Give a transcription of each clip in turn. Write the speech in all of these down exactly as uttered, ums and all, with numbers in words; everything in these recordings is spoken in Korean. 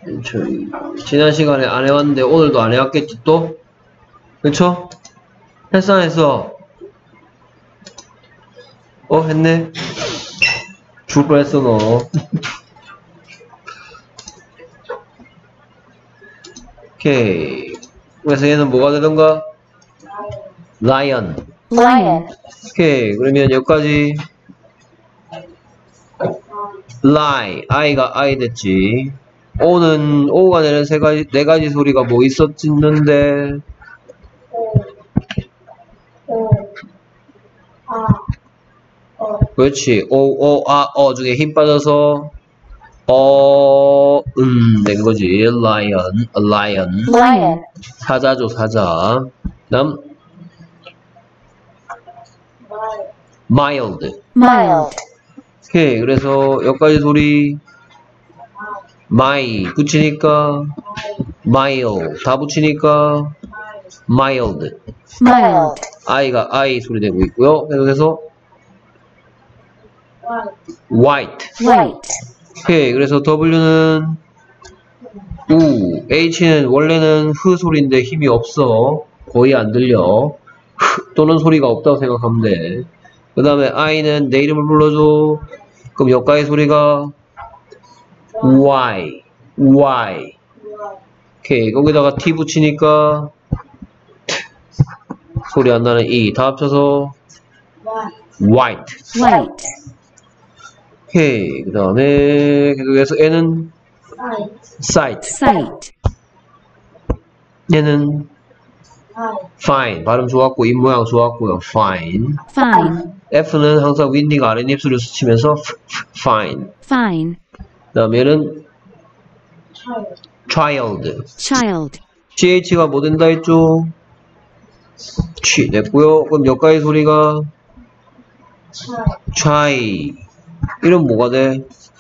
저희 지난 시간에 안 해왔는데 오늘도 안 해왔겠지 또? 그쵸? 했어 안 했어? 어 했네? 죽을 뻔했어 너. 오케이. 그래서 얘는 뭐가 되던가? lion. lion, 오케이. 그러면 여기까지 lie. i가 i 됐지. o는 o가 내는 세 가지 네 가지 소리가 뭐 있었는데? 오, 아, 어, 그렇지. 오, 오, 아, 어 중에 힘 빠져서 어, 음, 낸 거지. lion, a lion. lion, 사자죠, 사자. 다음, mild. mild, 오케이. 그래서 여기까지 소리 my 붙이니까 mild. 다 붙이니까 mild. mild, i가 i 소리 내고 있고요. 계속해서 white. white, 오케이. 그래서 w는 우, h는 원래는 흐 소리인데 힘이 없어. 거의 안 들려. 또는 소리가 없다고 생각하면 돼. 그 다음에 i는 내 이름을 불러줘. 그럼 여기까지 소리가 y, y. 오케이. 거기다가 t 붙이니까 소리 안 나는 e. 다 합쳐서 white. white, 오케이. 그 다음에 계속해서 n은 sight. sight, 얘는 fine. 발음 좋았고, 입 모양 좋았고요. fine. fine, F는 항상 윈딩 아랫입술을 스치면서 fine. fine, 그 다음에 얘는 child. child, ch가 뭐 된다 했죠? 취 됐고요. 그럼 여기까지 소리가 try. 이름 뭐가 돼?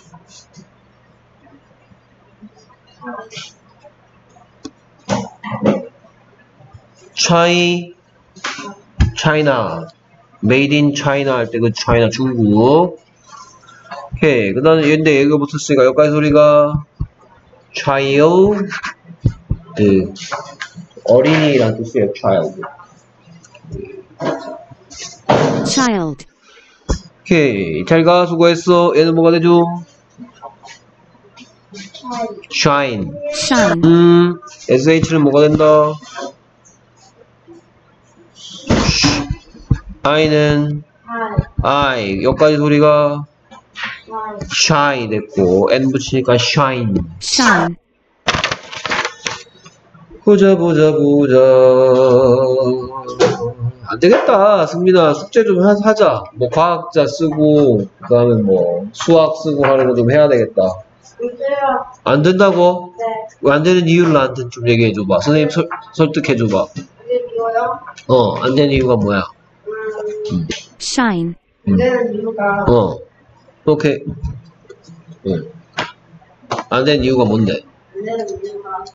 try, China. made in China 할 때 그 China 중국. 오케이. 그 다음에 얘인데 얘가 붙었으니까 여기까지 소리가 child. 그 어린이란 뜻이에요. child. child, 오케이. 잘 가. 수고했어. 얘는 뭐가 되죠? shine. shine, 음, sh는 뭐가 된다? i는 I. 여기까지 소리가 shine 됐고 n 붙이니까 shine. shine, 보자 보자 보자. 안되겠다. 승민아 숙제 좀 하, 하자. 뭐 과학자 쓰고 그 다음에 뭐 수학 쓰고 하는 거 좀 해야 되겠다. 안 된다고? 네. 왜 안 되는 이유를 나한테 좀 얘기해 줘봐. 선생님 설, 설득해 줘봐. 이게 이거요? 어, 안 되는 이유가 뭐야? 음, shine, 안 되는 이유가 어, 오케이. 응. 안 되는 이유가 뭔데? 안 되는 이유가